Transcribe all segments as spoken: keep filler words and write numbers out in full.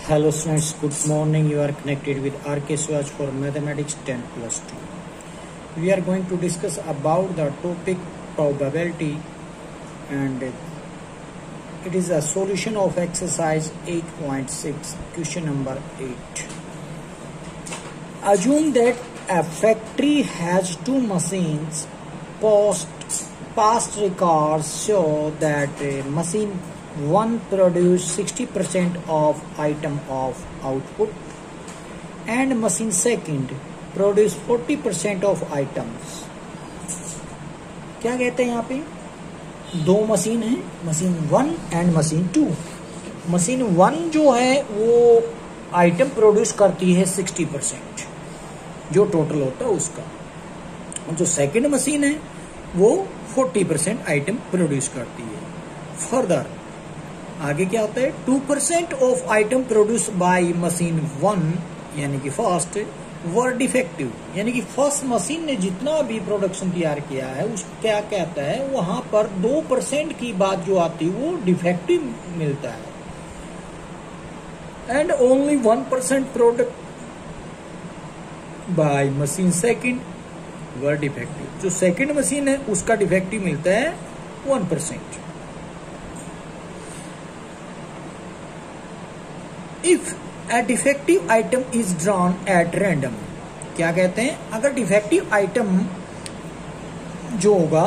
Hello students, good morning. You are connected with R K Swaj for Mathematics ten plus two. We are going to discuss about the topic probability, and it is a solution of exercise eight point six, question number eight. Assume that a factory has two machines. Post past records show that uh, machine one produce sixty percent of item of output and machine second produce forty percent of items. क्या कहते हैं यहाँ पे? दो machine है, machine one and machine two. Machine one जो है वो आइटम प्रोड्यूस करती है सिक्सटी परसेंट जो टोटल होता है उसका. जो सेकंड मशीन है वो फोर्टी परसेंट आइटम प्रोड्यूस करती है. फर्दर आगे क्या होता है? Two percent of item produce by machine one यानी कि फर्स्ट वर डिफेक्टिव, यानी कि फर्स्ट मशीन ने जितना भी प्रोडक्शन तैयार किया है उस क्या कहता है, वहां पर दो परसेंट की बात जो आती है वो डिफेक्टिव मिलता है. And only one percent product by machine second were defective. जो सेकंड मशीन है उसका डिफेक्टिव मिलता है one percent. If a defective item is drawn at random, क्या कहते हैं? अगर डिफेक्टिव आइटम जो होगा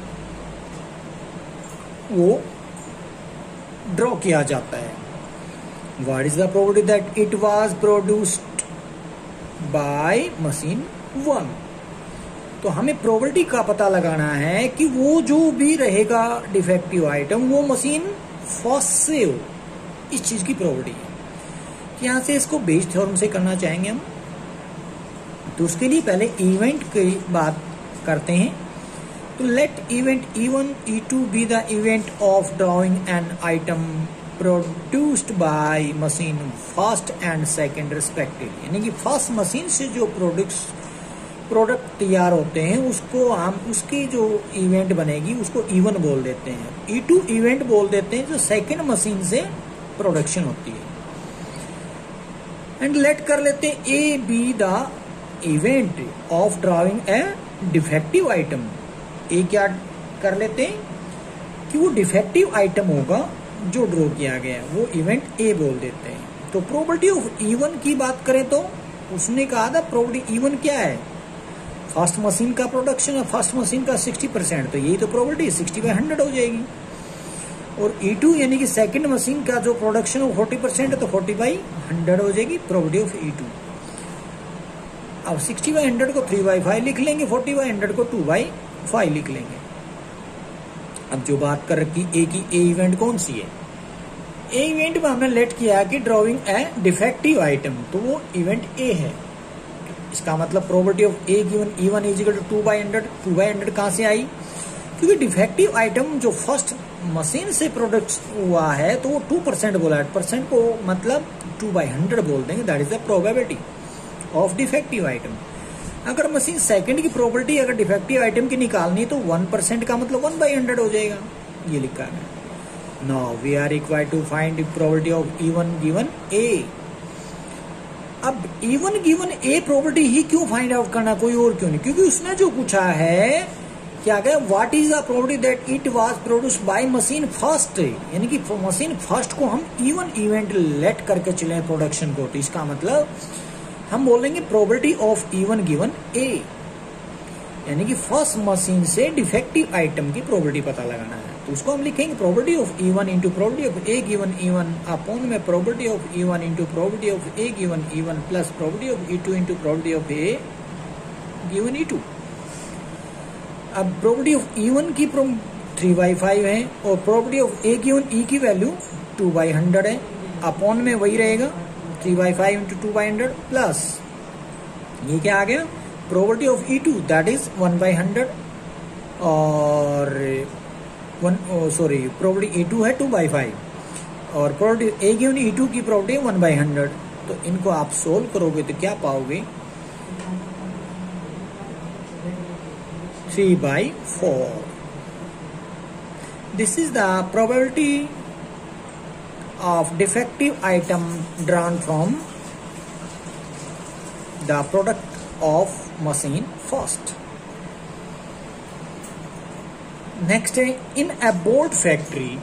वो ड्रॉ किया जाता है. What is the probability that it was produced by machine one? तो हमें प्रोबेबिलिटी का पता लगाना है कि वो जो भी रहेगा डिफेक्टिव आइटम वो मशीन फर्स्ट से हो. इस चीज की प्रोबेबिलिटी है. यहां से इसको बेस थ्योरम से करना चाहेंगे हम. तो उसके लिए पहले इवेंट की बात करते हैं. तो let event E one E two be the event of drawing an item produced by machine first and second respectively, यानी कि फर्स्ट मशीन से जो प्रोडक्ट्स प्रोडक्ट तैयार होते हैं उसको हम उसकी जो इवेंट बनेगी उसको ई वन बोल देते हैं. ई टू इवेंट बोल देते हैं जो सेकंड मशीन से प्रोडक्शन होती है. एंड लेट कर लेते हैं A B the event of drawing a defective item. A क्या कर लेते हैं कि वो डिफेक्टिव आइटम होगा जो ड्रॉ किया गया है, वो इवेंट ए बोल देते हैं. तो प्रोबेबिलिटी ऑफ इवन की बात करें तो उसने कहा था प्रोबेबिलिटी इवन क्या है? फर्स्ट मशीन का प्रोडक्शन है, फर्स्ट मशीन का सिक्सटी परसेंट, तो यही तो प्रोबेबिलिटी सिक्सटी बाई हंड्रेड हो जाएगी. और ई टू यानी कि सेकंड मशीन का जो प्रोडक्शन है वो फोर्टी परसेंट है, तो फोर्टी बाई हंड्रेड हो जाएगी प्रोबेबिलिटी ऑफ ई टू. अब सिक्सटी बाई हंड्रेड को थ्री बाई फाइव लिख लेंगे, फोर्टी बाई हंड्रेड को टू बाई फाइव लिख लेंगे. अब जो बात कर रखी ए की, ए इवेंट कौन सी है? ए इवेंट में हमने लेट किया कि ड्रॉइंग ए डिफेक्टिव आइटम, तो वो इवेंट ए है. इसका मतलब probability of A given E one is equal to two by hundred. Two by hundred कहां से आई? क्योंकि डिफेक्टिव आइटम जो फर्स्ट मशीन से प्रोडक्ट हुआ है तो वो टू परसेंट बोला है. परसेंट को मतलब टू बाई हंड्रेड बोल देंगे. That is the probability of defective item. अगर मशीन सेकंड की प्रोबेबिलिटी अगर डिफेक्टिव आइटम की निकालनी तो वन परसेंट का मतलब वन बाई हंड्रेड हो जाएगा. ये लिखा है. Now we are required to find probability of even given A. अब इवन गिवन ए प्रोबेबिलिटी ही क्यों फाइंड आउट करना, कोई और क्यों नहीं? क्योंकि उसने जो पूछा है क्या गया, what is the probability that it was produced by machine first, यानी कि मशीन फर्स्ट को हम इवन इवेंट लेट करके चले प्रोडक्शन को. तो इसका मतलब हम बोलेंगे probability of even given A, यानी कि फर्स्ट मशीन से डिफेक्टिव आइटम की प्रोबेबिलिटी पता लगाना है. तो उसको हम लिखेंगे probability of E one into probability of A given E one upon में probability of E one into probability of A given E one plus probability of E two into probability of A given E two. अब probability of E one की three by five है और probability of A given E की value two by hundred है. Upon में वही रहेगा three by five into two by hundred plus ये क्या आ गया probability of E two that is one by hundred और one sorry probability E two है टू बाई फाइव और probability A given E two की प्रोबेबिलिटी वन बाई हंड्रेड. तो इनको आप सोल्व करोगे तो क्या पाओगे? Three by four. This is the probability of defective item drawn from the product of machine first. Next है, in a bolt factory,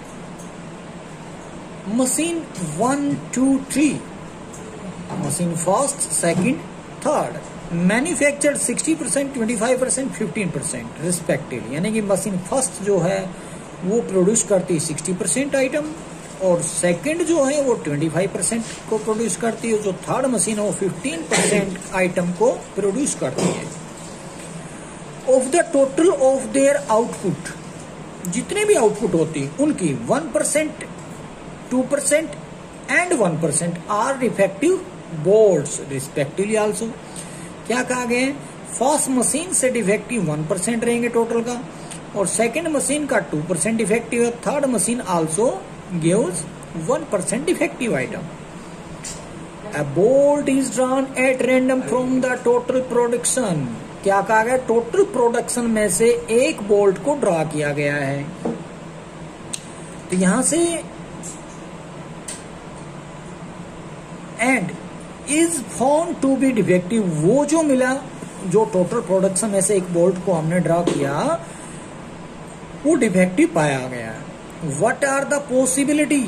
machine one, two, three, machine first, second, third, manufactured sixty percent, twenty five percent, fifteen percent respectively. यानी कि machine first जो है वो produce करती है sixty percent item, और second जो है वो ट्वेंटी फाइव परसेंट को प्रोड्यूस करती है, जो थर्ड मशीन है वो फिफ्टीन परसेंट आइटम को प्रोड्यूस करती है। Of the total of their output, जितने भी आउटपुट होती है उनकी one percent, two percent and one percent are defective bolts respectively also. क्या कहा गया है, फर्स्ट मशीन से डिफेक्टिव वन परसेंट रहेंगे टोटल का, और सेकेंड मशीन का टू परसेंट डिफेक्टिव है, third machine also gives one percent defective item. A bolt is drawn at random from the total production। क्या कहा गया, टोटल प्रोडक्शन में से एक बोल्ट को ड्रा किया गया है। तो यहां से and is found to be defective, वो जो मिला, जो टोटल प्रोडक्शन में से एक बोल्ट को हमने ड्रा किया वो डिफेक्टिव पाया गया। What are the possibility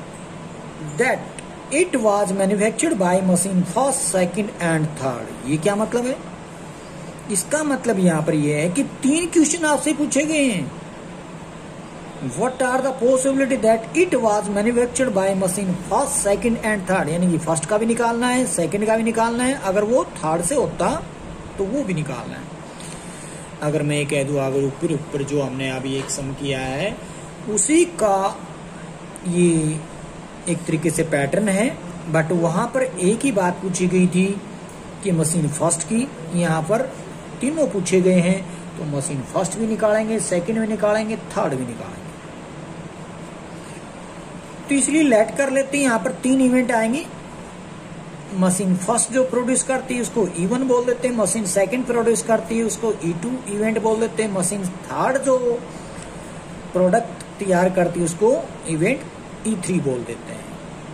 that it was manufactured by machine first, second and third. ये क्या मतलब है, इसका मतलब यहां पर यह है कि तीन क्वेश्चन आपसे पूछे गए हैं। What are the possibility that it was manufactured by machine first, second and third, यानी कि फर्स्ट का भी निकालना है, सेकंड का भी निकालना है, अगर वो थर्ड से होता तो वो भी निकालना है। अगर मैं ये कह दूं, अगर ऊपर ऊपर जो हमने अभी एक सम किया है उसी का ये एक तरीके से पैटर्न है, बट वहां पर एक ही बात पूछी गई थी कि मशीन फर्स्ट की, यहाँ पर तीनों पूछे गए हैं, तो मशीन फर्स्ट भी निकालेंगे, सेकंड भी निकालेंगे, थर्ड भी निकालेंगे। तो इसलिए लेट कर लेते हैं, यहाँ पर तीन इवेंट आएंगे। मशीन फर्स्ट जो प्रोड्यूस करती है उसको ई वन बोल देते हैं, मशीन सेकंड प्रोड्यूस करती है उसको ई टू इवेंट बोल देते हैं, मशीन थर्ड जो प्रोडक्ट तैयार करती है उसको इवेंट ई थ्री बोल देते हैं।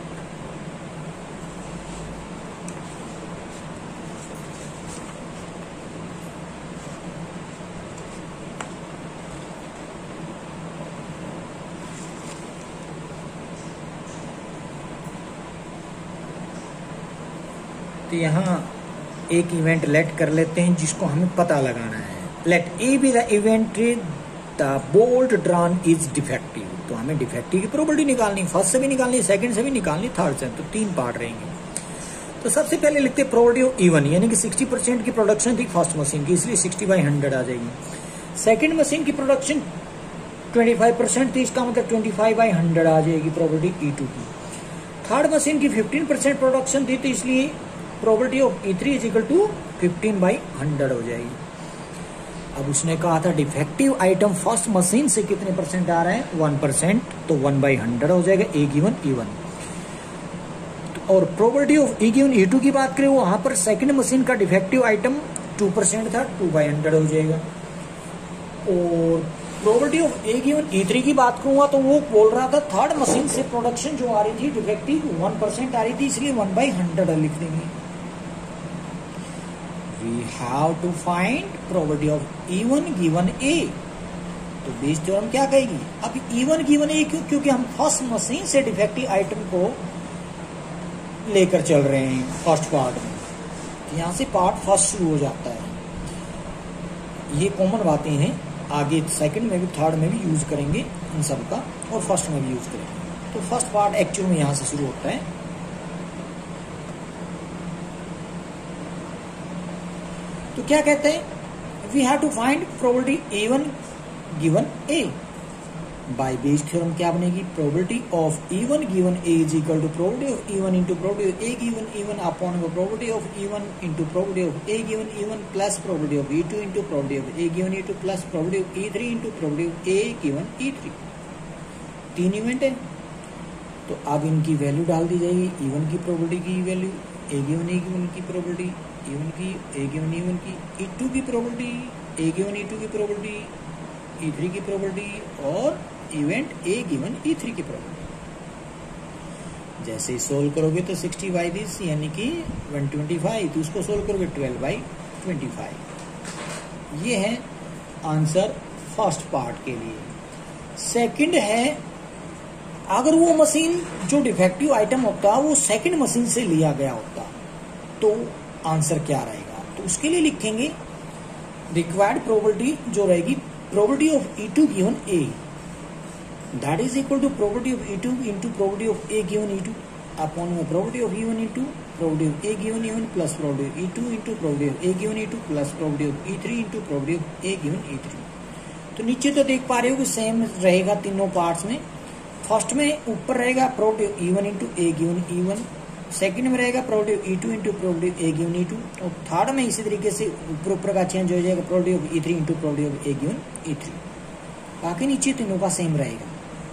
तो यहाँ एक इवेंट लेट कर लेते हैं जिसको हमें पता लगाना है। Let A B the event the bolt drawn is defective. तो हमें डिफेक्टिव की प्रोबेबिलिटी निकालनी, फर्स्ट से भी निकालनी, सेकंड से भी निकालनी, थर्ड से, तो तीन पार्ट रहेंगे। तो सबसे पहले लिखते हैं प्रोबेबिलिटी ऑफ इवन, यानी कि सिक्सटी परसेंट की प्रोडक्शन थी फर्स्ट मशीन की, इसलिए सिक्सटी बाई हंड्रेड आ जाएगी। सेकेंड मशीन की प्रोडक्शन ट्वेंटी फाइव परसेंट थी, इसका मतलब ट्वेंटी फाइव बाई हंड्रेड आ जाएगी प्रोबेबिलिटी ई टू की। थर्ड मशीन की फिफ्टीन परसेंट प्रोडक्शन थी, तो इसलिए probability of E three is equal to fifteen by hundred हो जाएगी। अब उसने कहा था डिफेक्टिव आइटम फर्स्ट मशीन से कितने परसेंट आ रहे हैं, वन परसेंट, तो वन बाई हंड्रेड हो जाएगा ए गिवन ई वन। और probability of E given E two की बात करें, वहां पर सेकंड मशीन का डिफेक्टिव आइटम टू परसेंट था, टू बाई हंड्रेड हो जाएगा। और probability of A given E three की बात करूंगा तो वो बोल रहा था थर्ड मशीन से प्रोडक्शन जो आ रही थी डिफेक्टिव वन परसेंट आ रही थी, इसलिए वन बाई हंड्रेड लिख देंगे। We have to find probability of E one given A। तो बेस थ्योरम क्या कहेगी, अब E वन given A क्यों, क्योंकि हम फर्स्ट मशीन से डिफेक्टिव आइटम को लेकर चल रहे हैं फर्स्ट पार्ट में, यहां से पार्ट फर्स्ट शुरू हो जाता है। ये कॉमन बातें हैं, आगे सेकंड में भी थर्ड में भी यूज करेंगे इन सब का, और फर्स्ट में भी यूज करेंगे। तो फर्स्ट पार्ट एक्चुअल में यहां से शुरू होता है। तो क्या कहते हैं, we have to find probability A one given A. By Bayes theorem क्या बनेगी, probability of E one given A is equal to probability of E one into probability of A given E one upon probability of E one into probability of A given E one plus probability of E two into probability of A given E two plus probability of E three into probability of A given E three. तीन event है, तो अब इनकी value डाल दी जाएगी। E one की probability की value, A given A given की प्रोबेबिलिटी, ई वन की, ए गिवन ई वन की, ई टू की probability, A given E two की प्रोबेबिलिटी, ई थ्री की प्रोबेबिलिटी, और event A given E three की प्रोबेबिलिटी। जैसे ही सोल्व करोगे तो सिक्सटी बाई दिस यानी कि वन ट्वेंटी फाइव, तो उसको सोल्व करोगे ट्वेल्व बाई ट्वेंटी फाइव। ये है आंसर फर्स्ट पार्ट के लिए। सेकंड है, अगर वो मशीन जो डिफेक्टिव आइटम होता वो सेकंड मशीन से लिया गया होता तो आंसर क्या रहेगा। तो उसके लिए लिखेंगे रिक्वायर्ड प्रोबेबिलिटी जो रहेगी, probability of E two given A, that is equal to probability of E two into probability of A given E two upon the probability of E one E two, probability of A given E one plus probability of E two into probability of A given E two plus probability of E three into probability of A given E three। तो नीचे तो देख पा रहे हो कि same रहेगा तीनों पार्ट्स में। फर्स्ट में ऊपर रहेगा probability of E one into A given E one, second में रहेगा probability of E two into probability of A given E two, और थर्ड में इसी तरीके से ऊपर ऊपर का चेंज हो जाएगा probability of E three into probability of A given E three। बाकी नीचे तीनों का सेम रहेगा।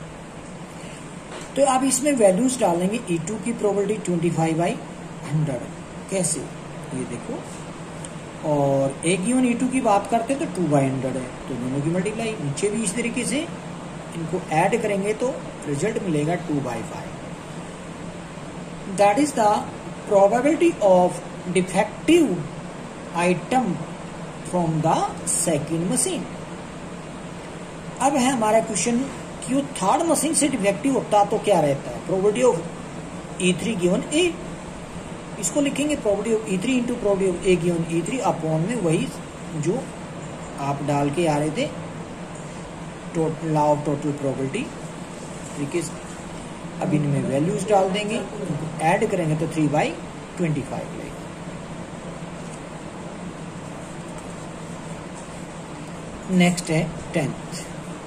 तो अब इसमें वैल्यूज डालेंगे। ई टू की probability twenty five by hundred, कैसे ये देखो, और ए गिवन ई टू की बात करते हैं तो टू बाई हंड्रेड है, तो दोनों की मल्टीप्लाई। नीचे भी इस तरीके से इनको ऐड करेंगे तो रिजल्ट मिलेगा two by five. That is the probability of defective item from the second machine. अब है हमारा क्वेश्चन कि थर्ड मशीन से डिफेक्टिव होता तो क्या रहता है। Probability of E three given A, इसको लिखेंगे probability of E three into probability of A given E three upon में वही जो आप डाल के आ रहे थे लॉ ऑफ टोटल प्रोबेबिलिटी तरीके से। अब इनमें वैल्यूज डाल देंगे, ऐड करेंगे तो थ्री बाई ट्वेंटी फाइव लगेगा। नेक्स्ट है tenth.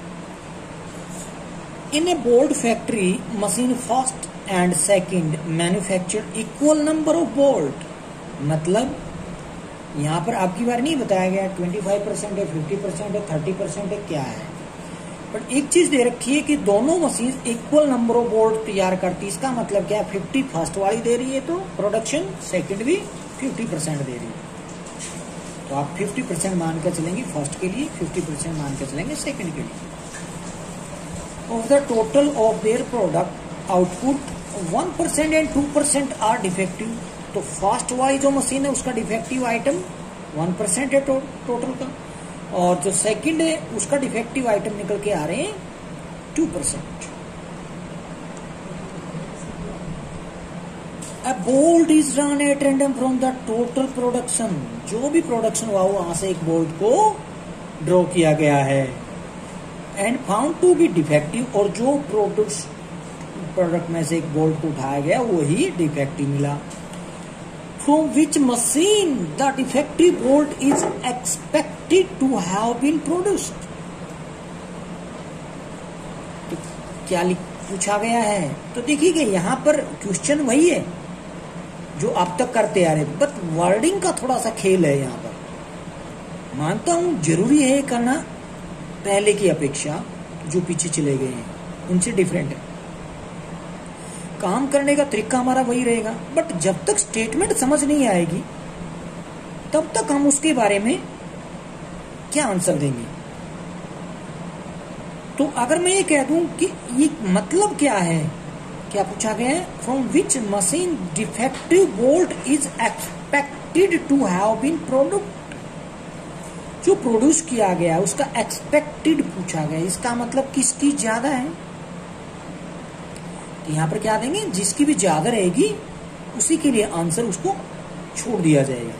In a bolt factory, machine first and second manufactured equal number of bolt। मतलब यहाँ पर आपकी बार नहीं बताया गया ट्वेंटी फाइव परसेंट है, फिफ्टी परसेंट है, थर्टी परसेंट है, क्या है, बट एक चीज दे रखी है कि दोनों machine equal number of bolt तैयार करती है। इसका मतलब क्या है, फिफ्टी फर्स्ट वाली दे रही है तो प्रोडक्शन सेकंड भी फिफ्टी परसेंट दे रही है, तो आप फिफ्टी परसेंट मान कर चलेंगे फर्स्ट के लिए, फिफ्टी परसेंट मान कर चलेंगे सेकंड के लिए। Of the total of their product output, one percent and two percent are defective। तो फर्स्ट वाली जो मशीन है उसका डिफेक्टिव आइटम वन परसेंट है टो, टोटल का, और जो सेकंड है उसका डिफेक्टिव आइटम निकल के आ रहे हैं two percent. A bolt is run at random from the total production। जो भी प्रोडक्शन हुआ वहां से एक बोल्ट को ड्रॉ किया गया है। And found to be defective, और जो प्रोडक्ट प्रोडक्ट में से एक बोल्ट को उठाया गया वही डिफेक्टिव मिला। From which machine the defective bolt is expected to have been produced. तो क्या पूछा गया है, तो देखिए यहाँ पर क्वेश्चन वही है जो अब तक करते आ रहे, बट वर्डिंग का थोड़ा सा खेल है यहाँ पर। मानता हूं जरूरी है करना, पहले की अपेक्षा जो पीछे चले गए हैं उनसे डिफरेंट है, काम करने का तरीका हमारा वही रहेगा, बट जब तक स्टेटमेंट समझ नहीं आएगी तब तक हम उसके बारे में क्या आंसर देंगे। तो अगर मैं ये कह दूं कि ये मतलब क्या है, क्या पूछा गया है, from which machine defective bolt is expected to have been produced. जो प्रोड्यूस किया गया उसका एक्सपेक्टेड पूछा गया, इसका मतलब किसकी ज्यादा है, तो यहां पर क्या देंगे, जिसकी भी ज्यादा रहेगी उसी के लिए आंसर उसको छोड़ दिया जाएगा।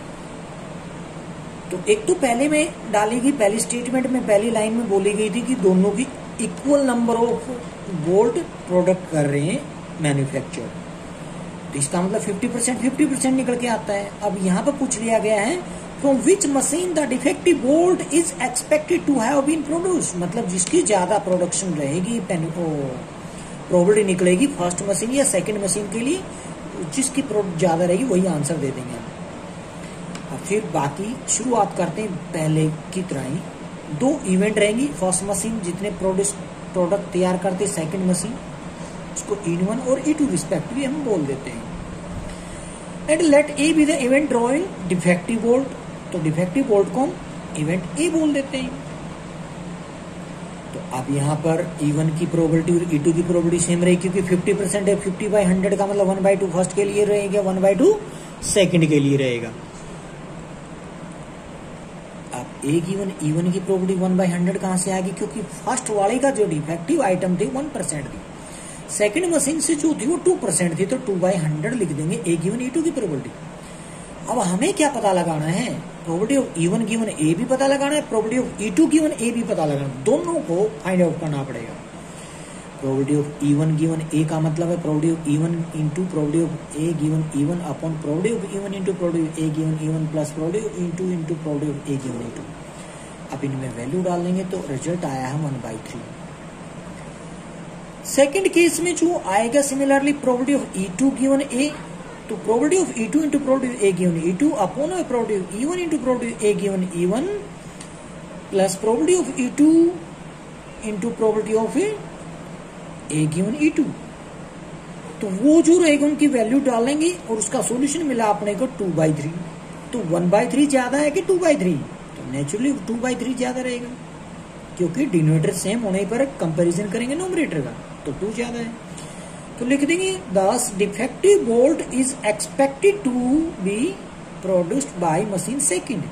तो एक तो पहले में डालेगी, पहली स्टेटमेंट में पहली लाइन में बोली गई थी कि दोनों की equal number of bolt product कर रहे हैं मैन्युफैक्चर, तो इसका मतलब फिफ्टी परसेंट फिफ्टी परसेंट निकल के आता है। अब यहाँ पर पूछ लिया गया है from which machine the defective bolt is expected to have been produced, मतलब जिसकी ज्यादा प्रोडक्शन रहेगी, प्रोबेबिलिटी निकलेगी फर्स्ट मशीन या सेकंड मशीन के लिए, जिसकी ज्यादा रहेगी वही आंसर दे देंगे। अब फिर बाकी शुरुआत करते हैं पहले की तरह ही। दो इवेंट रहेंगी, फर्स्ट मशीन जितने प्रोड्यूस प्रोडक्ट तैयार करते, सेकंड मशीन उसको ई वन और ई टू रिस्पेक्टिवली हम बोल देते हैं। And let A B the event drawing defective bolt, तो डिफेक्टिव बोल्ट को हम इवेंट ए बोल देते हैं। तो अब यहाँ पर ई वन की प्रोबेबिलिटी और ई टू की प्रोबेबिलिटी सेम रहेगी, क्योंकि फिफ्टी परसेंट है, फिफ्टी बाई हंड्रेड का मतलब वन बाई टू फर्स्ट के लिए रहेगा, वन बाई टू सेकेंड के लिए रहेगा। अब ए गिवन ई वन की प्रोबेबिलिटी वन बाई हंड्रेड कहां से आएगी, क्योंकि फर्स्ट वाले का जो डिफेक्टिव आइटम थे वन परसेंट थी, सेकेंड मशीन से जो थी वो टू परसेंट थी, तो टू बाई हंड्रेड लिख देंगे ए गिवन ई टू की प्रोबेबिलिटी। अब हमें क्या पता लगाना है, probability of E one given A भी पता लगाना है, probability of E two given A भी पता लगाना है, दोनों को फाइंड आउट करना पड़ेगा। Probability of E one given A का मतलब है probability of E one into probability of A given E one upon probability of E one into probability of A given E one plus probability of E two into probability of A given E two. अब इनमें value डाल देंगे तो result आया है one by three. Second case में जो आएगा similarly probability of E two given A, तो probability of E two into probability of A given E two upon probability of E one into probability of A given E one plus probability of E two into probability of A given E two. तो वो जो रहेगा उनकी value डालेंगे और उसका solution मिला अपने को टू बाई थ्री। तो वन बाई थ्री ज्यादा है कि टू बाई थ्री, तो नेचुरली टू बाई थ्री ज्यादा रहेगा, क्योंकि डिनोमिनेटर सेम होने पर कंपैरिजन करेंगे न्यूमरेटर का, तो टू ज्यादा है। तो लिख देंगे दस defective bolt is expected to be produced by machine second,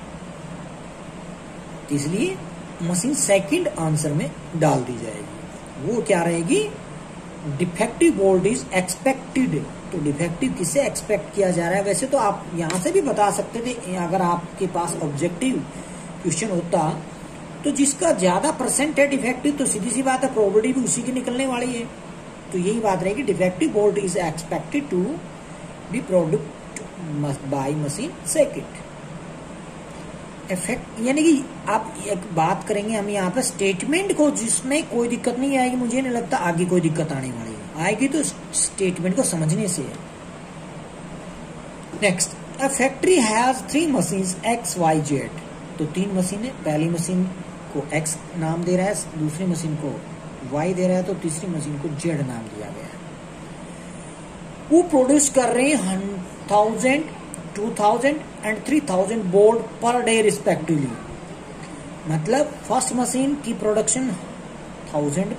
इसलिए मशीन सेकंड आंसर में डाल दी जाएगी। वो क्या रहेगी, डिफेक्टिव बोल्ट इज एक्सपेक्टेड। तो डिफेक्टिव किसे एक्सपेक्ट किया जा रहा है, वैसे तो आप यहां से भी बता सकते थे, अगर आपके पास ऑब्जेक्टिव क्वेश्चन होता तो जिसका ज्यादा परसेंट है डिफेक्टिव, तो सीधी सी बात है प्रोबेबिलिटी भी उसी की निकलने वाली है। तो यही बात रहेगी, defective bolt is expected to be produced by machine second. Effect यानी कि आप एक बात करेंगे हम यहाँ पे स्टेटमेंट को, जिसमें कोई दिक्कत नहीं आएगी, मुझे नहीं लगता आगे कोई दिक्कत आने वाली है, आएगी तो स्टेटमेंट को समझने से है। Next, a factory has three machines X Y Z. तो तीन मशीनें, पहली मशीन को एक्स नाम दे रहा है, दूसरी मशीन को वाई दे रहा है, तो तीसरी मशीन को जेड नाम दिया गया है। वो प्रोड्यूस कर रहे हैं thousand, two thousand and three thousand bolts per day respectively. मतलब फर्स्ट मशीन की प्रोडक्शन थाउजेंड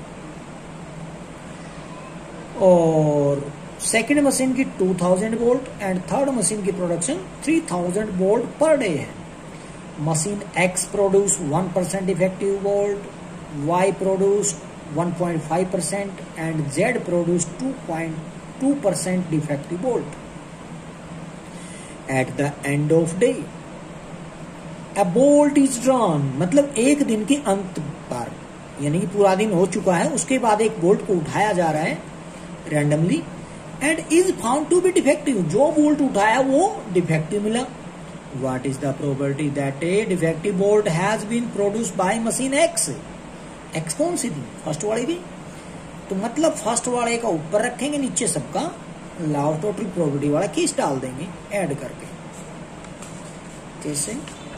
और सेकेंड मशीन की two thousand bolt and third machine की production three thousand bolt per day है। Machine X produce one percent defective bolt, Y produce one point five percent and Z produce two point two percent defective bolt. At the end of day a bolt is drawn, मतलब एक दिन के अंत पर, यानी कि पूरा दिन हो चुका है, उसके बाद एक बोल्ट को उठाया जा रहा है randomly and is found to be defective. जो बोल्ट उठाया वो डिफेक्टिव मिला। What is the probability that a defective bolt has been produced by machine X. X कौन सी थी, फर्स्ट वाली थी, तो मतलब फर्स्ट वाले का ऊपर रखेंगे, नीचे सबका लॉ ऑफ टोटल प्रोबेबिलिटी वाला केस डाल देंगे ऐड करके। कैसे,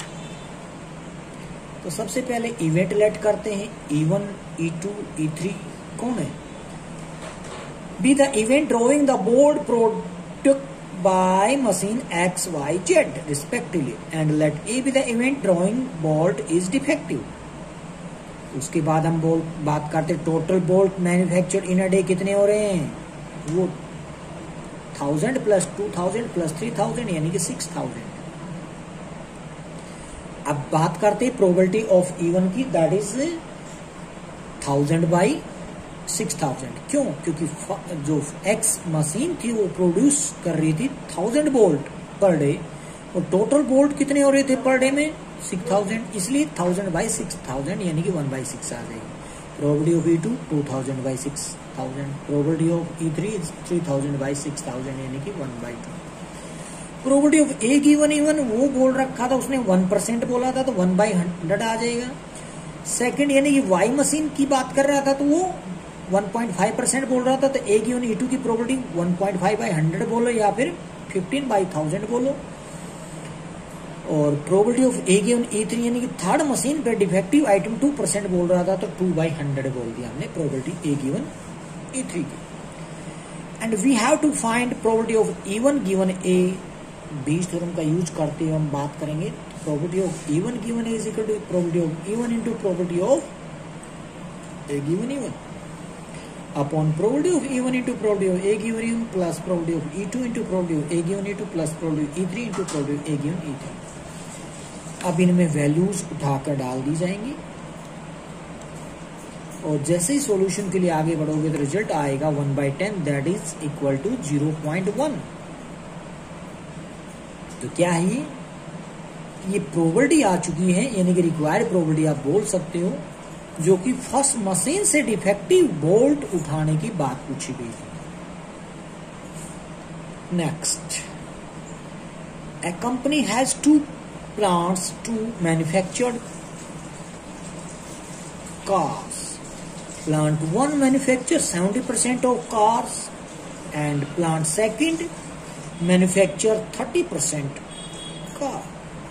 तो सबसे पहले इवेंट लेट करते हैं, E one, E two, E three कौन है, be the event drawing the bolt product by machine X, Y, Z respectively and let A be the event drawing bolt is defective। उसके बाद हम बोल बात करते total bolt manufactured in a day कितने हो रहे हैं, वो thousand plus two thousand plus three thousand यानी कि सिक्स थाउजेंड। अब बात करते हैं प्रोबेबिलिटी ऑफ इवन की, that is thousand by six thousand. क्यों, क्योंकि जो एक्स मशीन थी वो प्रोड्यूस कर रही थी थाउजेंड बोल्ट पर डे और टोटल बोल्ट कितने हो रहे थे पर डे में सिक्स थाउजेंड, इसलिए थाउजेंड बाई सिक्स थाउजेंड यानी कि वन बाई सिक्स आ जाएगी। Probability of E two two thousand by six thousand, probability of E three three thousand by six thousand यानी कि one by two. Probability of A given E one वो बोल रखा था उसने वन परसेंट बोला था, तो वन बाई हंड्रेड आ जाएगा। सेकेंड यानी कि वाई मशीन की बात कर रहा था तो वो वन पॉइंट फाइव परसेंट बोल रहा था, तो ए गिवन ई टू की probability one point five by hundred बोलो या फिर फिफ्टीन बाई थाउजेंड बोलो। और probability of A given E three यानी कि थर्ड मशीन पे डिफेक्टिव आइटम टू परसेंट बोल रहा था, तो टू बाई हंड्रेड बोल दिया हमने probability A given E three की। And we have to find probability of E one given A. Bayes theorem का यूज करते हुए हम बात करेंगे probability of E one given A is equal to probability of E one into probability of A given E one upon probability of E one into probability of A given E one plus probability of E two into probability of A given E two plus probability of E three into probability of A given E three. अब इनमें values उठाकर डाल दी जाएंगी और जैसे ही solution के लिए आगे बढ़ोगे तो रिजल्ट आएगा one by ten that is equal to zero point one. तो क्या है ये ये प्रोबेबिलिटी आ चुकी है, यानी कि रिक्वायर्ड प्रोबेबिलिटी आप बोल सकते हो, जो कि फर्स्ट मशीन से डिफेक्टिव बोल्ट उठाने की बात पूछी गई थी. Next, a company has two plants to manufactured cars. Plant one manufactures seventy percent of cars and plant second manufacture thirty percent car.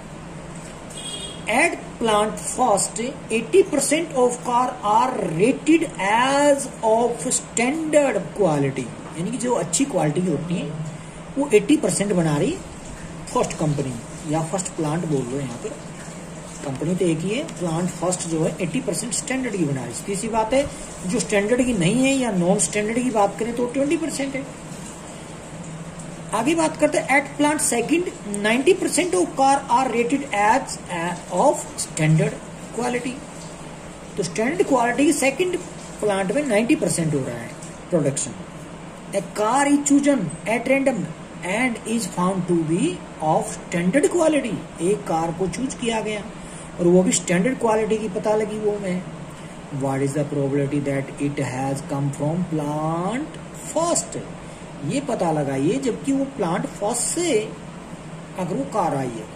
At plant first, eighty percent of car are rated as of standard quality. यानी कि जो अच्छी quality की होती है वो eighty percent बना रही फर्स्ट कंपनी या फर्स्ट प्लांट बोल लो. यहाँ पर कंपनी तो एक ही है, प्लांट फर्स्ट जो है अस्सी परसेंट स्टैंडर्ड की बना रही है. तीसरी बात है जो स्टैंडर्ड की नहीं है या नॉन स्टैंडर्ड की बात करें तो ट्वेंटी परसेंट है. आगे बात करते हैं at plant second ninety percent of car are rated as of standard quality. तो स्टैंडर्ड क्वालिटी की सेकंड प्लांट में नाइन्टी परसेंट हो रहा है production. A car is chosen at random and is found to be of standard quality. एक car को choose किया गया और वो भी स्टैंडर्ड क्वालिटी की पता लगी वो में. What is the probability that it has come from plant first. ये पता लगाइए जबकि वो प्लांट फर्स्ट से अगर वो कार आई है.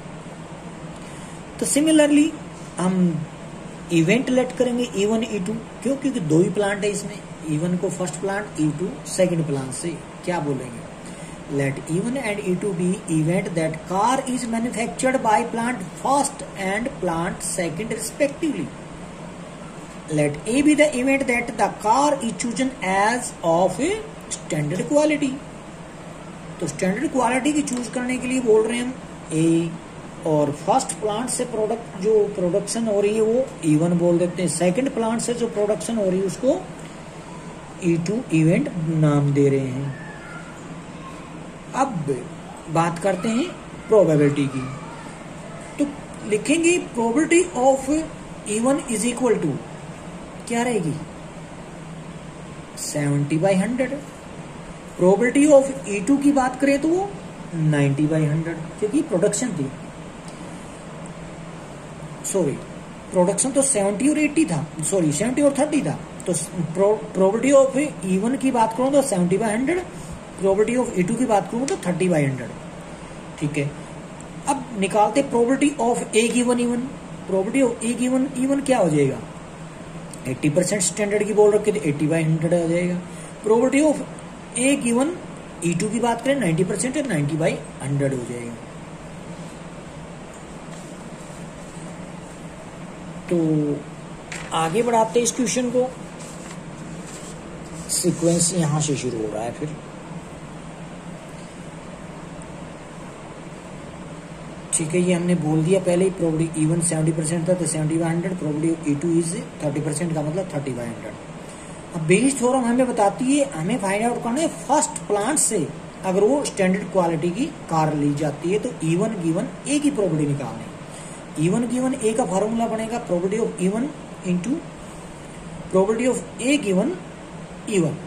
तो सिमिलरली हम इवेंट लेट करेंगे ई वन ई टू. क्यों? क्योंकि दो ही प्लांट है इसमें. ई वन को first plant, E two second plant से. क्या बोलेंगे? Let E one and E two be event that car is manufactured by plant first and plant second respectively. Let A be the event that the car is chosen as of a standard quality. तो standard quality की choose करने के लिए बोल रहे हैं हम A, और फर्स्ट प्लांट से प्रोडक्ट जो प्रोडक्शन हो रही है वो E one बोल देते हैं. सेकंड प्लांट से जो प्रोडक्शन हो रही है उसको E two इवेंट नाम दे रहे हैं. अब बात करते हैं प्रोबेबिलिटी की. तो लिखेंगे probability of E one is equal to क्या रहेगी? Seventy by hundred. Probability of E two की बात करें तो वो नाइन्टी बाई हंड्रेड, क्योंकि प्रोडक्शन थी. सॉरी, प्रोडक्शन तो सेवेंटी और एट्टी था, सॉरी सेवेंटी और थर्टी था. तो प्रोबेबिलिटी ऑफ ई वन की बात करूं तो seventy by hundred, probability of E two की बात करूं तो थर्टी बाई हंड्रेड. ठीक है. अब निकालते probability of A given E one. Probability of A given E one क्या हो जाएगा? अस्सी परसेंट स्टैंडर्ड की बोल रखी थी, अस्सी बाई हंड्रेड आ जाएगा. Probability of A given E two की बात करें नाइन्टी परसेंट है, नाइन्टी बाई हंड्रेड हो जाएगा. तो आगे बढ़ाते इस क्वेश्चन को. सीक्वेंस यहां से शुरू हो रहा है. फिर ठीक है, ये हमने बोल दिया पहले ही. Probability E one seventy percent था तो seventy by hundred. Probability E two is thirty percent का मतलब थर्टी बाई हंड्रेड. अब बेसिस थ्योरम हमें बताती है हमें फाइंड आउट करना है फर्स्ट प्लांट से अगर वो स्टैंडर्ड क्वालिटी की कार ली जाती है तो ई वन गिवन ए की प्रोबेबिलिटी निकालनी. ई वन गिवन ए का फॉर्मूला बनेगा probability of E one into probability of A given E one.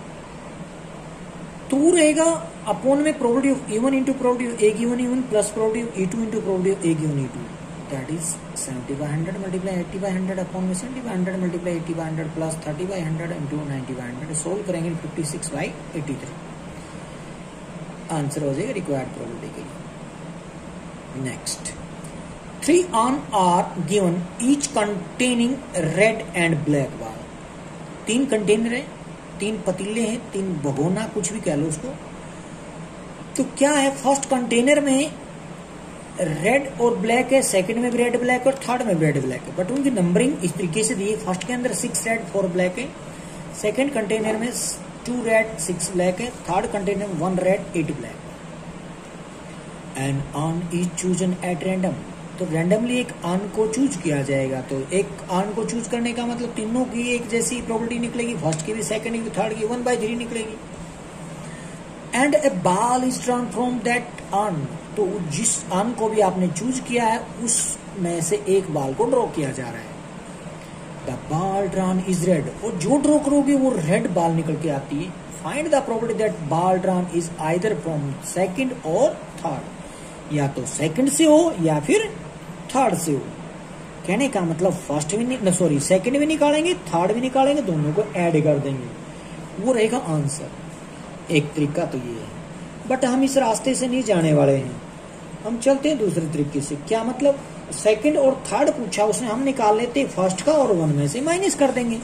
तो वो रहेगा अपॉन में probability of E one into probability of A given E one plus probability of E two into probability of A given E two. That is seventy by hundred multiply eighty by hundred upon में seventy by hundred multiply eighty by hundred plus thirty by hundred into ninety by hundred. Solve करेंगे fifty six by eighty three. Answer हो जाएगा required probability के लिए. Next, three urn are given each containing red and black balls. तीन container है, तीन पतीले हैं, तीन भगोना कुछ भी कह लो उसको. तो क्या है, फर्स्ट कंटेनर में रेड और ब्लैक है, सेकंड में भी रेड ब्लैक और थर्ड में भी रेड ब्लैक है. बट उनकी नंबरिंग इस तरीके से दी है. फर्स्ट के अंदर सिक्स रेड फोर ब्लैक है, सेकंड कंटेनर में टू रेड सिक्स ब्लैक है, थर्ड कंटेनर में one red eight black. And urn is chosen at random. तो रैंडमली एक अन को चूज किया जाएगा। तो एक अन को चूज करने का मतलब तीनों की एक जैसी प्रॉपर्टी निकलेगी, फर्स्ट की भी, सेकंड की भी, थर्ड की वन बाई थ्री निकलेगी। And a ball is drawn from that urn, तो जिस अन को भी आपने चूज किया है उसमें से एक बॉल को ड्रॉ किया जा रहा है। The ball drawn is red, और जो ड्रॉ करोगे वो रेड बॉल निकल के आती है। Find the property that ball drawn is either from second और थर्ड, या तो सेकंड से हो या फिर थर्ड से हो। कहने का मतलब फर्स्ट भी नहीं, सॉरी सेकंड भी निकालेंगे, थर्ड भी निकालेंगे, दोनों को ऐड कर देंगे, वो रहेगा आंसर। एक तरीका तो ये है, बट हम इस रास्ते से नहीं जाने वाले हैं, हम चलते हैं दूसरे तरीके से। क्या मतलब, सेकंड और थर्ड पूछा उसने, हम निकाल लेते फर्स्ट का और वन में से माइनस कर देंगे।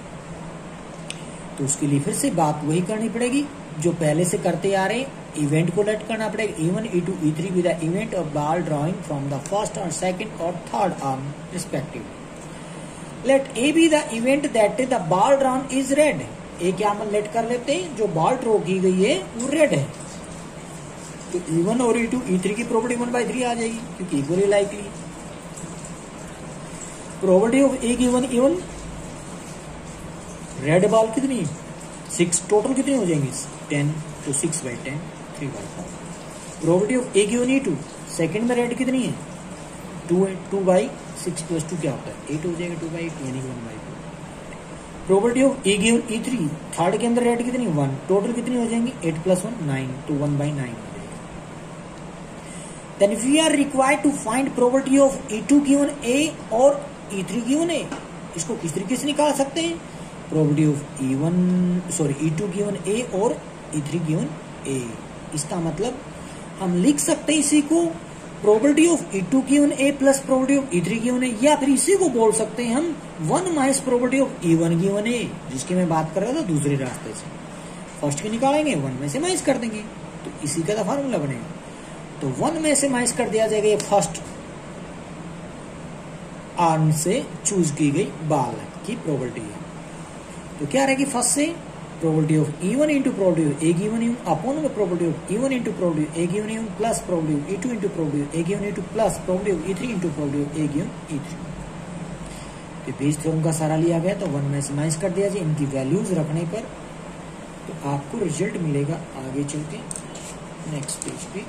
तो उसके लिए फिर से बात वही करनी पड़ेगी जो पहले से करते आ रहे, इवेंट को लेट करना पड़ेगा। E one E two E three with the event of ball drawing from the first और सेकंड और third urn respectively. Let A B the event that the ball drawn is red, A क्या हम late कर लेते हैं, जो ball draw की गई है वो रेड है। तो ई वन और ई टू ई थ्री की प्रॉपर्टी वन बाई थ्री आ जाएगी, क्योंकि equally likely. Property of A given even red ball कितनी, सिक्स, टोटल कितनी हो जाएंगी, टेन, तो six by ten, three by five. Property of A given E two, second में रेड कितनी है, टू है, two by six plus two क्या होता है, एट हो जाएगा, टू बाई एट यानी one by to. Property of A given E three, third के अंदर रेड कितनी, वन, टोटल कितनी हो जाएंगी, एट प्लस वन नाइन, तो वन बाई नाइन हो जाएगा। Then we are required to find property of E two given A और ई थ्री गिवन ए। इसको किस तरीके से निकाल सकते हैं, property of E one sorry E two given A और ई थ्री गिवन ए। इसका मतलब हम लिख सकते हैं इसी को property of E two given A plus property of E three given A, या फिर इसी को बोल सकते हैं हम one minus property of E one given A, जिसकी मैं बात कर रहा था दूसरे रास्ते से। फर्स्ट की निकालेंगे, वन में से माइनस कर देंगे, तो इसी का फॉर्मूला बनेगा। तो वन में से माइनस कर दिया जाएगा, ये फर्स्ट आर्म से चूज की गई बॉल की प्रॉपर्टी है। तो क्या रहेगी, फर्स्ट से property of E one into property of A given U upon में property of E one into property of A given U plus property of E two into property of A given U plus property of E three into property of A given E three. Bayes theorem का सारा लिया गया, तो one में से minus कर दिया जाए इनकी वैल्यूज रखने पर, तो आपको रिजल्ट मिलेगा। आगे चलते नेक्स्ट पेज पे।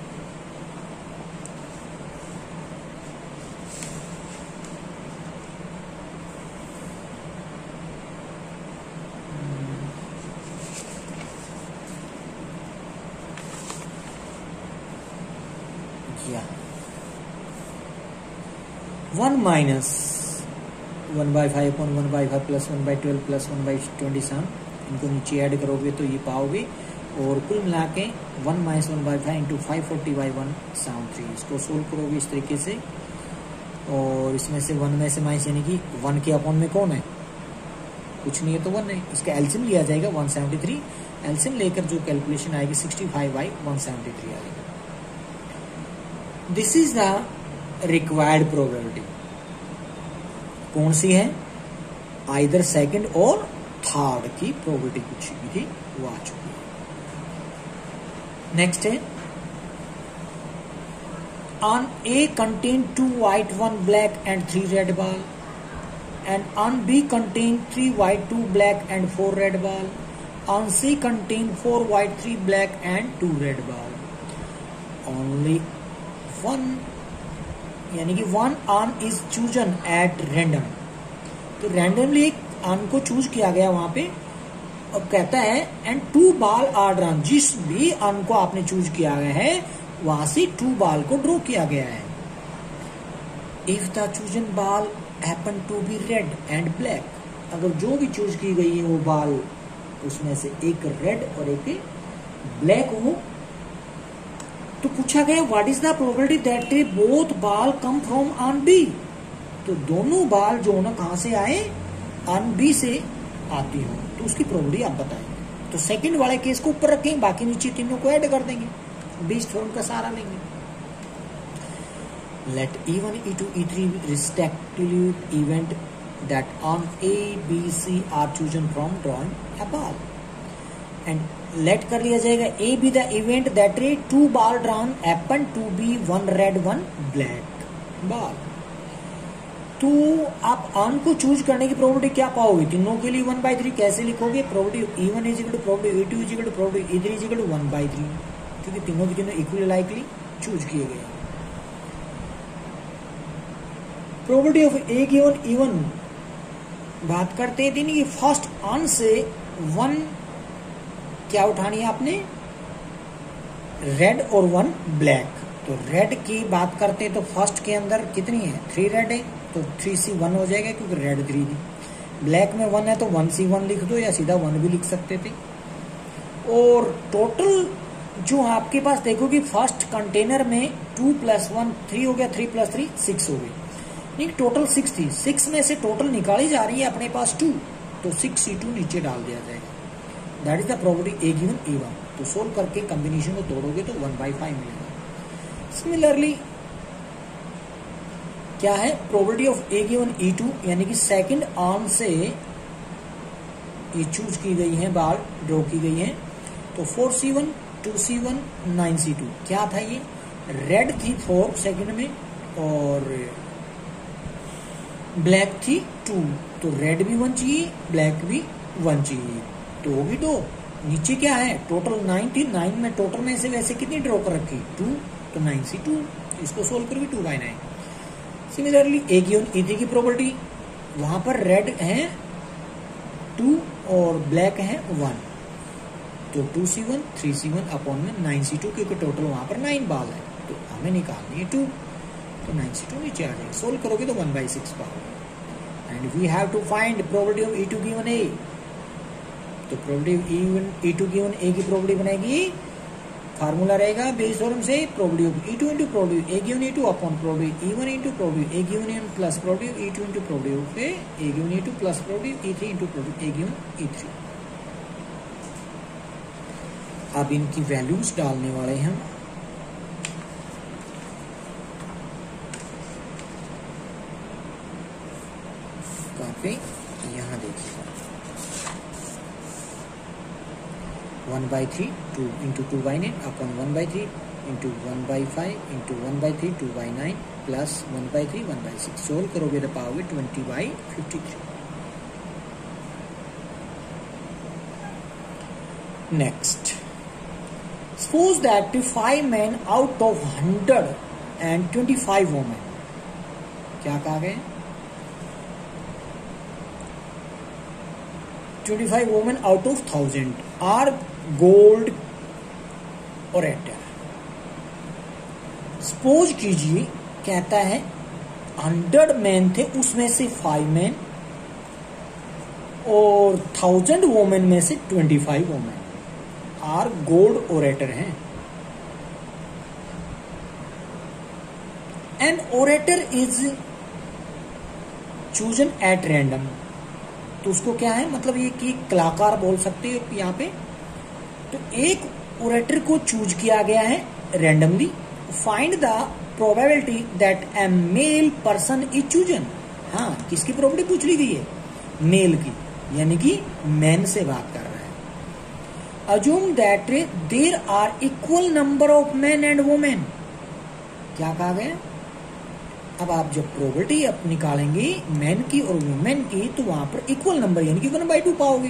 One minus one by five upon one by five plus one by twelve plus one by twenty seven, इनको नीचे ऐड करोगे तो ये पाओगे, और कुल मिला के one minus one by five into five forty by one seven three. इसको सोल्व करोगे इस तरीके से, और इसमें से वन में से माइनस यानी कि वन के अपॉन में कौन है, कुछ नहीं है तो वन है, इसका एलसीएम लिया जाएगा वन सेवेंटी थ्री। एलसीएम लेकर जो कैलकुलेशन आएगी sixty five by one seventy three आएगा। This is the required probability. कौन सी है, आइदर सेकंड और थर्ड की प्रोबेबिलिटी कुछ भी थी वो आ चुकी है। नेक्स्ट है, urn A contain two white one black and three red ball, and urn B contain three white two black and four red ball, urn C contain four white three black and two red ball. Only one यानी कि one urn is chosen at random. तो randomly एक urn को choose किया गया वहां पे, और कहता है and two ball are drawn, जिस भी ऑन को आपने चूज किया गया है वहां से टू बॉल को ड्रॉ किया गया है। If the chosen ball happen to be red and black, अगर जो भी चूज की गई है वो बॉल उसमें से एक रेड और एक ब्लैक हो, तो पूछा गया what is the probability that both ball come from urn B. तो दोनों बॉल जो ना कहां से आए, ऑन बी से आती हो, तो उसकी प्रोबेबिलिटी आप बताएंगे। तो सेकंड वाले केस को ऊपर रखेंगे, बाकी नीचे तीनों को ऐड कर देंगे, बीस थ्योरम का सहारा लेंगे। Let E one E two E three respectively event that urn A B C are chosen from drawing a ball, and let कर लिया जाएगा A B the event that a two ball drawn happen to be one red one black. Ball. तो आप आन को choose करने की probability क्या पाओगे, तीनों के लिए वन बाई थ्री कैसे लिखोगे, probability E one is equal to probability E two is equal to probability E three is equal to one by three, क्योंकि तीनों के तीनों इक्वली लाइकली चूज किए गए। Probability of A given even बात करते हैं, कि फर्स्ट आन से वन क्या उठानी है आपने, रेड और वन ब्लैक। तो रेड की बात करते हैं तो फर्स्ट के अंदर कितनी है, थ्री रेड है, तो थ्री सी वन हो जाएगा क्योंकि रेड थ्री थी। ब्लैक में वन है तो वन सी वन लिख दो, या सीधा वन भी लिख सकते थे। और टोटल जो आपके पास देखोगे फर्स्ट कंटेनर में टू प्लस वन थ्री हो गया, थ्री प्लस थ्री सिक्स हो गई, नहीं टोटल सिक्स थी, सिक्स में से टोटल निकाली जा रही है अपने पास टू, तो सिक्स सी टू नीचे डाल दिया जाएगा। That is the probability A given A one. तो सोल्व करके कॉम्बिनेशन को तोड़ोगे तो वन बाई फाइव मिलेगा। सिमिलरली क्या है, probability of A given E two, यानी कि सेकंड आर्म से ये चूज की गई है, बार ड्रॉ की गई है, तो four C one two C one nine C two. क्या था ये, रेड थी फोर सेकंड में और ब्लैक थी टू, तो रेड भी वन चाहिए ब्लैक भी वन चाहिए, तो होगी दो। नीचे क्या है, टोटल नाइन थी, नाइन में टोटल में से वैसे कितनी ड्रॉ कर रखी, टू, तो नाइन सी टू, इसको सोल्व करोगे two by nine. Similarly A given E three की प्रोबेबिलिटी, वहां पर रेड है टू और ब्लैक है वन, तो two C one three C one upon में नाइन सी टू, क्योंकि टोटल वहां पर नाइन बाल है, तो हमें निकालनी है टू, तो नाइन सी टू नीचे आ जाएगा। सोल्व करोगे तो वन बाई सिक्स पाओगे। And we have to find probability of E two given A, तो probability E two given A की प्रोबेबिलिटी बनेगी, फार्मूला रहेगा बेस थ्योरम से, probability of E two into probability A given A two upon probability E one into probability A given A one plus probability E two into probability of A given A two plus probability E three into probability A given E three. अब इनकी values डालने वाले हैं हम। काफी यहां देखिए, one by three two into two by nine upon one by three into one by five into one by three two by nine plus one by three one by six. Solve करोगे तो पाओगे twenty by fifty three. Next, suppose that five man out of hundred and twenty five women, क्या कहा गया, twenty five women out of thousand are gold orator. Suppose कीजिए, कहता है hundred man थे, उसमें से फाइव मैन और थाउजेंड वोमेन में से twenty five women are gold orator हैं। An orator is chosen at random, तो उसको क्या है, मतलब ये कि कलाकार बोल सकते हो यहाँ पे। तो एक ओरेटर को चूज किया गया है randomly. Find the probability that a male person is chosen. हाँ, किसकी प्रोबेबिलिटी पूछ ली गई है, मेल की, यानी कि मैन से बात कर रहा है। Assume that there are equal number of man and women. क्या कहा गया, अब आप जब प्रोबेबिलिटी अब निकालेंगे मैन की और वुमेन की, तो वहां पर इक्वल नंबर यानी कि वन बाई टू पाओगे।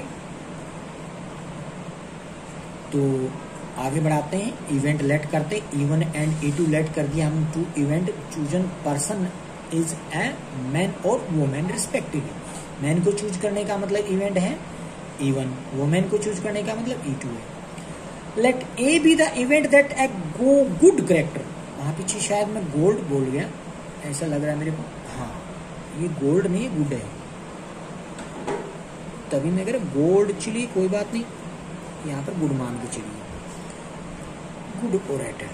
तो आगे बढ़ाते हैं, इवेंट लेट करते, E one and E two let कर दिया हम, two event chosen person is a man और वुमेन रिस्पेक्टिवली। मैन को चूज करने का मतलब इवेंट है ई वन, वुमेन को चूज करने का मतलब ई टू है। Let A B the event that A go good character. वहां पीछे शायद मैं गोल्ड बोल गया, ऐसा लग रहा है मेरे को। हाँ, ये गोल्ड नहीं गुड है, तभी मैं कह रहा गोल्ड चिली, कोई बात नहीं, यहाँ पर गुड मान के चलिए, गुड ओरेटर।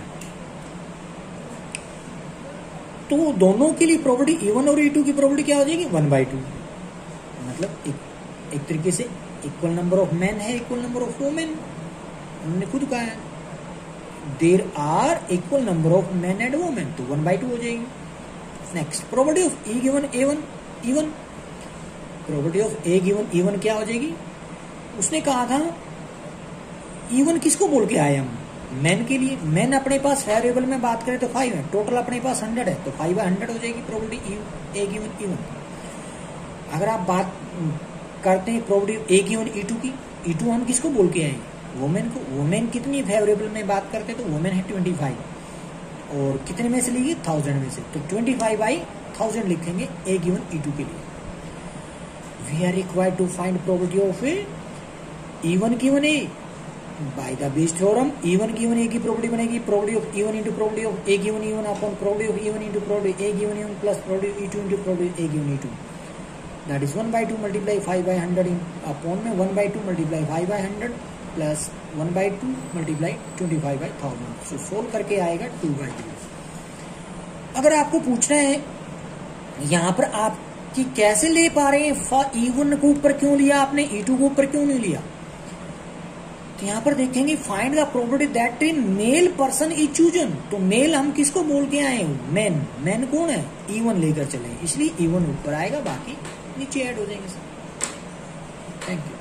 तो दोनों के लिए प्रोबेबिलिटी ई वन और ई टू की प्रोबेबिलिटी क्या हो जाएगी, वन बाई टू। मतलब एक, एक तरीके से इक्वल नंबर ऑफ मैन है, इक्वल नंबर ऑफ वुमेन, उन्होंने खुद कहा है there are equal number of man and women, तो वन बाई टू हो जाएगी। Next, probability of E given A one E one. Probability of A given E one क्या हो जाएगी, उसने कहा था ई वन किसको बोल के आए हम, मेन के लिए मेन अपने पास वेरिएबल में बात करें तो फाइव है, टोटल अपने पास हंड्रेड है, तो फाइव बाय हंड्रेड हो जाएगी प्रोबेबिलिटी ए गिवन इवन। अगर आप बात करते हैं probability A given E two की, ई टू हम किसको बोल के आएंगे, वुमेन को। वुमेन कितनी फेवरेबल में बात करते हैं तो वुमेन है ट्वेंटी फाइव, और कितने में से लीजिए थाउजेंड में से, तो ट्वेंटी फाइव बाई थाउजेंड लिखेंगे ए गिवन ई टू के लिए। We are required to find probability of A E one given A by the Bayes theorem. E one given A की प्रोबेबिलिटी बनेगी probability of E one into probability of A given E one upon probability of E one into probability A given E one plus probability E two into probability A given E two. That is one by two multiply five by hundred upon में one by two multiply five by hundred plus one by two multiply twenty five by thousand. So solve करके आएगा two by two. अगर आपको पूछना है यहाँ पर आप कि कैसे ले पा रहे हैं, इवन को ऊपर क्यों लिया आपने, ई टू को ऊपर क्यों नहीं लिया, तो यहाँ पर देखेंगे find the probability that in male person is chosen. तो मेल हम किसको बोल के आए हैं, मैन। मैन कौन है, इवन लेकर चले, इसलिए इवन ऊपर आएगा, बाकी नीचे ऐड हो जाएंगे। Thank you.